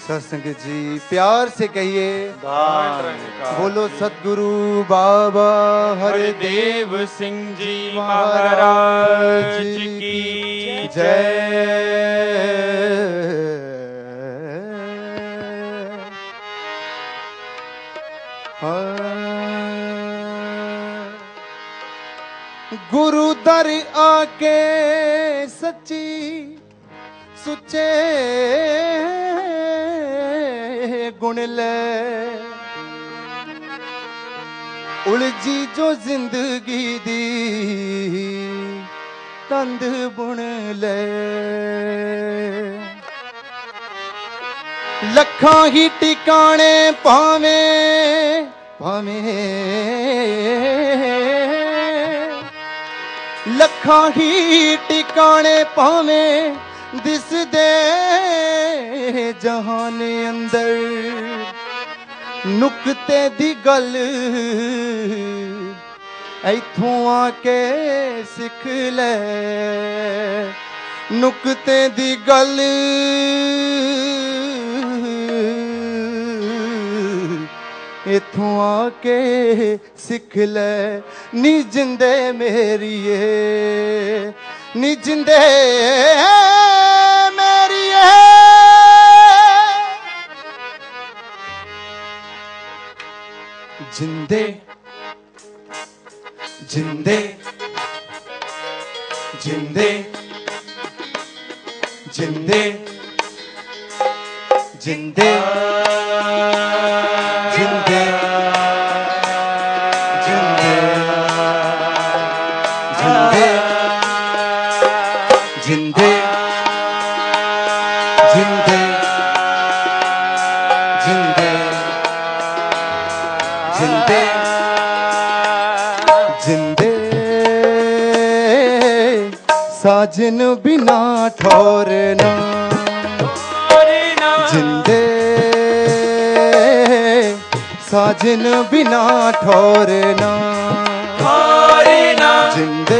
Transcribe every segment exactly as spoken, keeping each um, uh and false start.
सत्संग जी प्यार से कहिए बोलो सतगुरु बाबा हरदेव सिंह जी महाराज की जय। गुरु दर आके सच्ची सुचे गुण ले उलझी जो जिंदगी दी तंद बुन ले। लखां ही टिकाने पावे पावे लखां ही टिकाने पावे दिस दे जहान अंदर नुकते दी गल इथों आके सिख ले। नुकते दी गल इथों आके सिख ले। नी जिंदे मेरिए नी जिंदे मेरिए जिंदे जिंदे जिंदे जिंदे जिंदे जिंदे जिंदे जिंदे जिंदे जिंदे जिंदे जिंदे जिंदे साजन बिना ठोरना जिंदे साजन बिना ठोरना जिंदे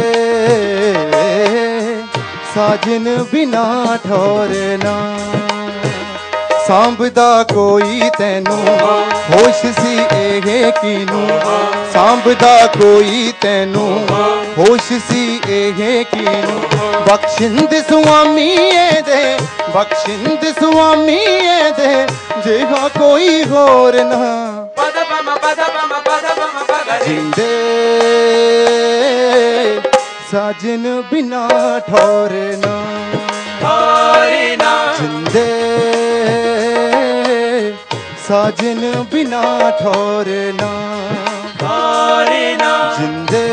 साजन बिना ठोरना। सांभदा कोई तेनू होश सी एह कीनू सांभदा कोई तेनू होश सी एह कीनू। बख्शिंद स्वामी दे बख्शिंद स्वामी दे जेहा कोई होर ना जिंदे साजन बिना ठोरना जिंदे साजन बिना ठोरना जिंदे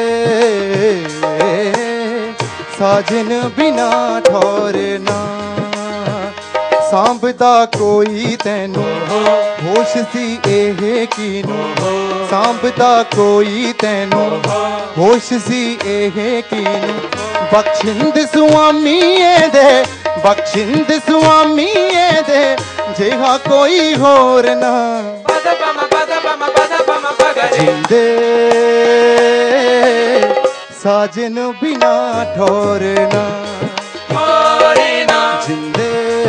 साजन बिना ठोरना। सांभदा कोई तेनू होश सी एह कीनू सांभदा कोई तेनू होश सी एह कीनू। बख्शिंद स्वामी दे बख्शिंद स्वामी दे जेहा कोई होर ना जिंदे साजन बिना ठोरना जिंदे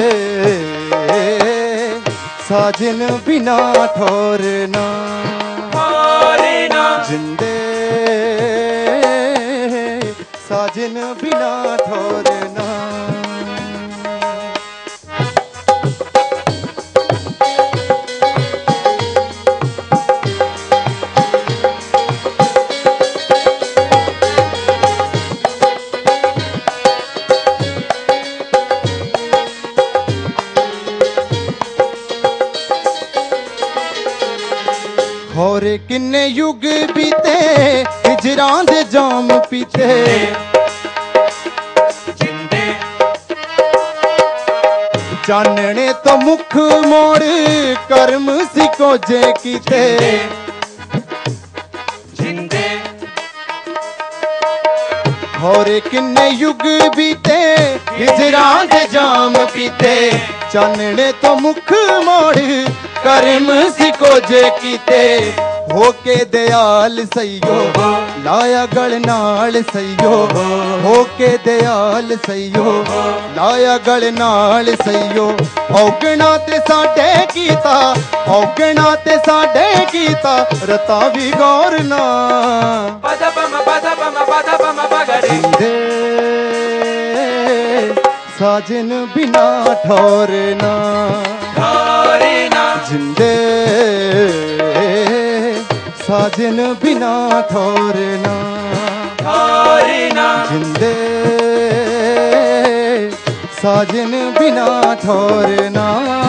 साजन बिना ठोरना जिंदे साजन बिना ठोरना। होरे किन्ने युग बीते हिजरां दे जाम पीते जानने तो मुख मोड़ कर्म सी कोजे कीते होरे किन्ने युग बीते हिजरां दे जाम पीते जानने तो मुख मोड़ कर्म सी कोजे कीते। हो के दयाल सईयो लाया गल नाल सईयो हो के दयाल सईयो लाया गल नाल सईयो औगना ते साडे कीता औगना ते साडे कीता रता भी गौर ना पदा पम पदा पम पदा पम पगरे साजन बिना ठौरना ठौरना जिंदे साजन बिना ठौरना ठौरना जिंदे साजन बिना ठौरना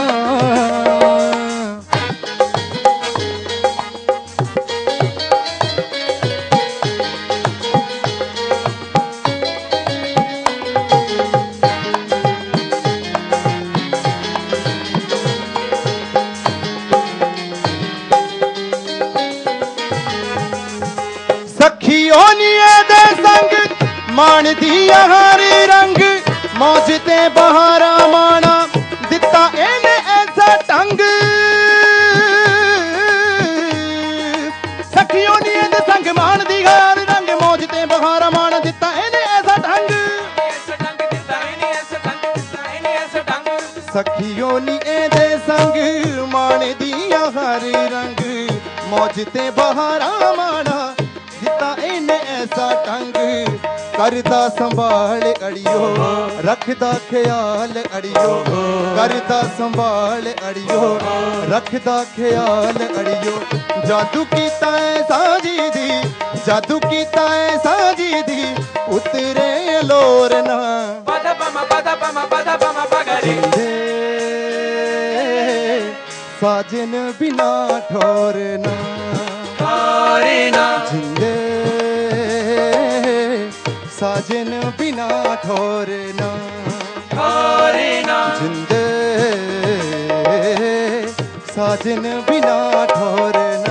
सखियों निये दे संग मान दिया हर रंग मौज ते बहारा माना दिता इने ऐसा टंग सखियों निये दे संग मान दिया हर रंग मौज ते बहारा माना दिता इने ऐसा टंग सखियों निये दे संग मान दिया हर रंग मौज ते बहारा माना दिता इने ऐसा टंग करदा संभाल अड़ियो रखदा ख्याल अड़ियो करदा संभाल अड़ियो रखदा ख्याल अड़ियो जादू कीता है साजी दी जादू कीता है साजी दी उतरे लोरना पदा पम पदा पम पदा पम पगरे साजन बिना ठौरना ठौरना जिंदे साजन बिना ठौरना ठौरना जिंदे साजन बिना ठौरना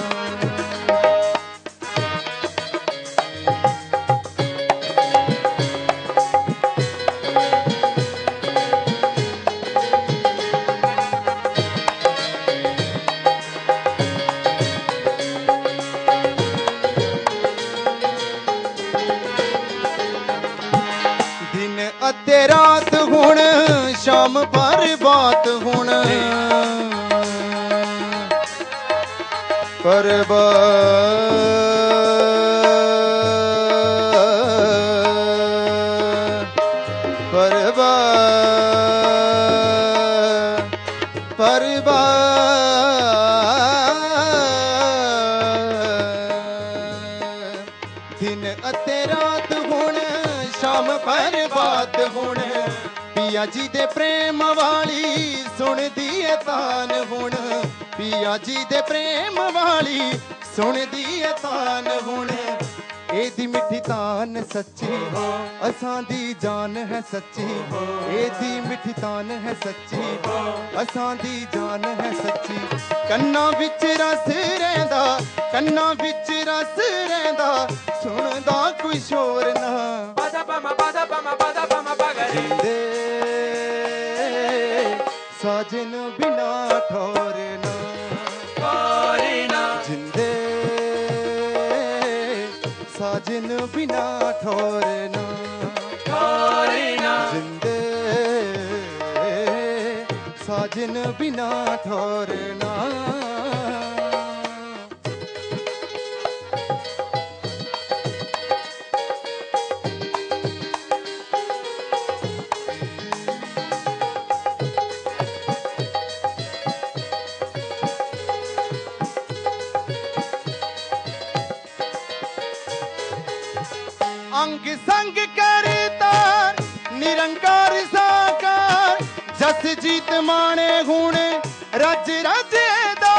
अते रात हुण शाम पर बात हुण पर पर पर दिन अते रात हुण शाम पर बात हुण पिया जी दे प्रेम वाली सुन दिए तान हुण पिया जी दे प्रेम वाली सुन दिए तान हुण एदी मिठी तान सच्ची असां दी जान है सच्ची एदी मिठी तान है सच्ची असां दी जान है सच्ची कन्ना विच रस रहिंदा कन्ना विच रस रहिंदा सुनदा कोई शोर ना पदा पम पदा पम पदा पम पगरे साजन बिना ठौरना ठौरना जिंदे साजन बिना ठौरना ठौरना जिंदे साजन बिना ठौरना अंग संग करता निरंकार साकार जस जीत माने गुण रज रज दा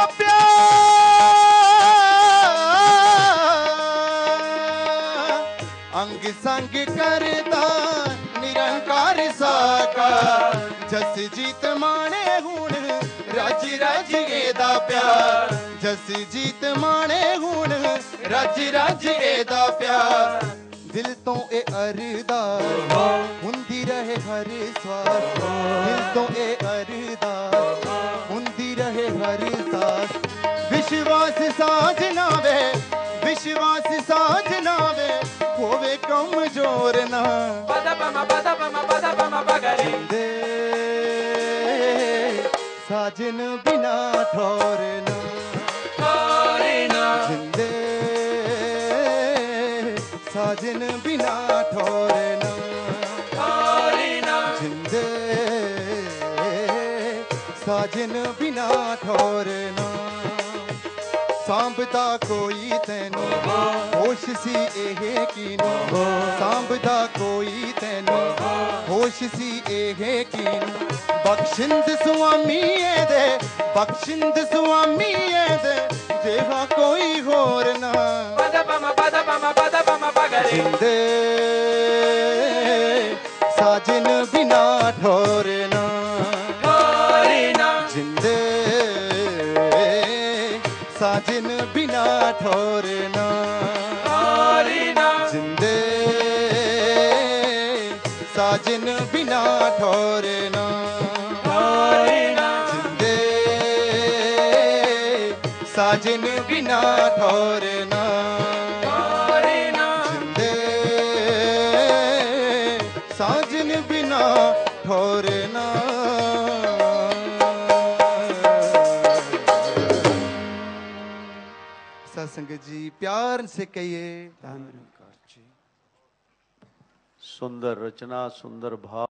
प्यार अंग संग करता निरंकार साकार जस जीत माने गुण रज रज दा प्यार जस जीत माने गुण रज रज दा प्यार दिल तो ए अरदास हुंदी रहे हर श्वास दिल तो ए अरदास हुंदी रहे हर सांस विश्वास साज जोरना Pada pama pada pama pada pama pagare. जिंदे साजन बिना ठोरना Torina. जिंदे साजन बिना ठोरना Torina. जिंदे साजन बिना ठोरना सांभदा कोई तैनू होश सी एह कीनू सांभदा कोई तैनू होश सी एह कीनू बख्शिंद स्वामी दे बख्शिंद स्वामी दे जेहा कोई होर ना Pada pama pada pama pada pama pagare. जिंदे साजन बिना ठोरना Torina. जिंदे साजन बिना ठोरना Torina. जिंदे साजन बिना ठोरना Torina. जिंदे साजन बिना ठोरना Torina. जिंदे साजन बिना ठोरना सत्संग जी प्यार से कहिए सुंदर रचना, सुंदर भाव।